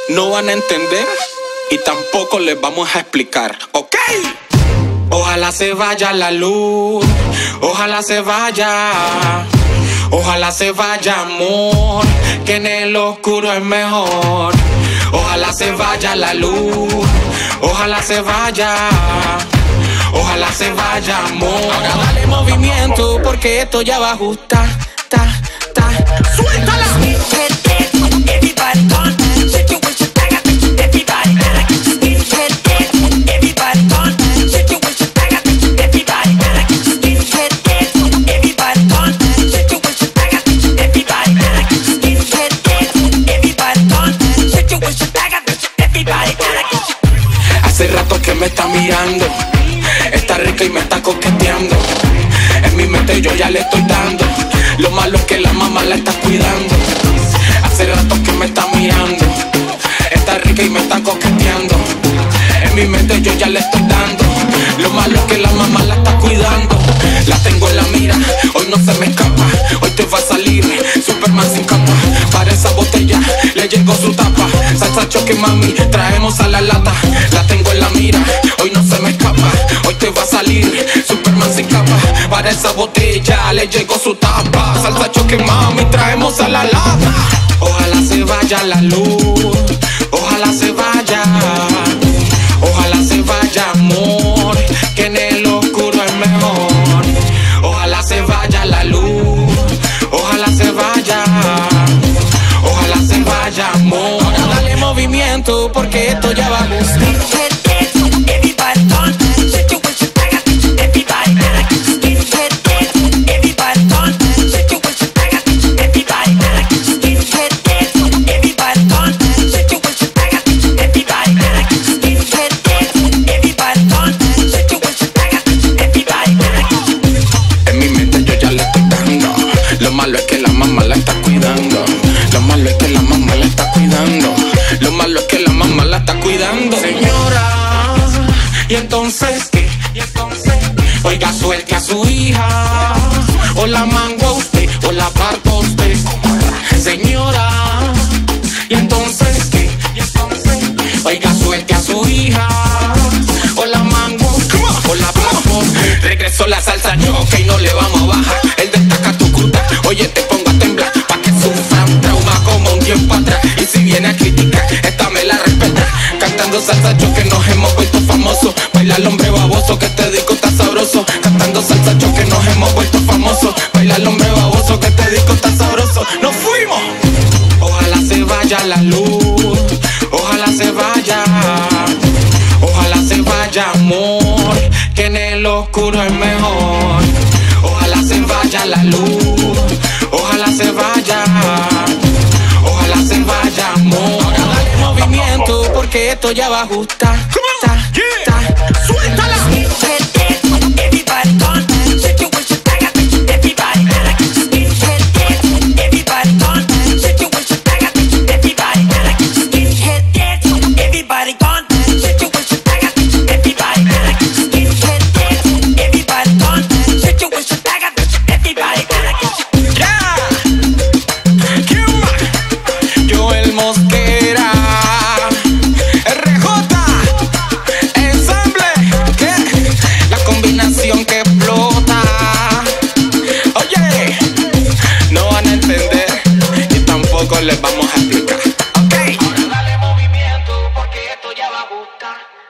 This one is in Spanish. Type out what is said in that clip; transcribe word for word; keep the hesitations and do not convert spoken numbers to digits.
no van a entender y tampoco les vamos a explicar, ¿ok? Ojalá se vaya la luz, ojalá se vaya, ojalá se vaya amor, que en el oscuro es mejor. Ojalá se vaya la luz, ojalá se vaya, ojalá se vaya amor. Ahora dale movimiento porque esto ya va a ajustar, ta, ta, suéltala. Hace rato que me está mirando, está rica y me está coqueteando. En mi mente yo ya le estoy dando, lo malo es que la mamá la está cuidando. Hace rato que me está mirando, está rica y me está coqueteando. En mi mente yo ya le estoy dando, lo malo es que la mamá la está cuidando. La tengo en la mira, hoy no se me escapa, hoy te va a salir Superman sin capa. Para esa botella le llegó su tapa, salsa choque mami, traemos a la lata. La tengo en la mira, hoy no se me escapa, hoy te va a salir Superman sin capa. Para esa botella le llegó su tapa, salsa choque mami, traemos a la lata. Ojalá se vaya la luz, ojalá se vaya, ojalá se vaya amor, que en el oscuro es mejor. Ojalá se vaya la luz, ojalá se vaya, ojalá se vaya amor. Ahora dale movimiento porque esto ya va a gustar. Lo malo es que la mamá la está cuidando. Lo malo es que la mamá la está cuidando. Lo malo es que la mamá la está cuidando. Señora, ¿y entonces qué? ¿Y entonces? Oiga, suelte a su hija, o la mango a usted, o la parto a usted. Señora, ¿y entonces qué? ¿Y entonces? Oiga, suelte a su hija, o la mango, o la parto a usted. Regresó la salsa choque y no le vamos a bajar. El destaca tu cruta, oye te pongo a temblar, pa' que sufran trauma como un tiempo atrás. Y si viene a criticar, esta me la respeta. Cantando salsa choque nos hemos vuelto famosos. Baila el hombre baboso que te disco está sabroso. Cantando salsa choque nos hemos vuelto famosos. Baila el hombre baboso que te disco está sabroso. ¡Nos fuimos! Ojalá se vaya la luz, ojalá se vaya, ojalá se vaya amor, que en el oscuro es mejor. Ojalá se vaya la luz, ojalá se vaya, ojalá se vaya amor. Ahora dale movimiento porque esto ya va a ajustar. Ta, ta, suéltala. Mosquera, R J, ensamble, que la combinación que explota. Oye, no van a entender y tampoco les vamos a explicar. Ok, ahora dale movimiento porque esto ya va a gustar.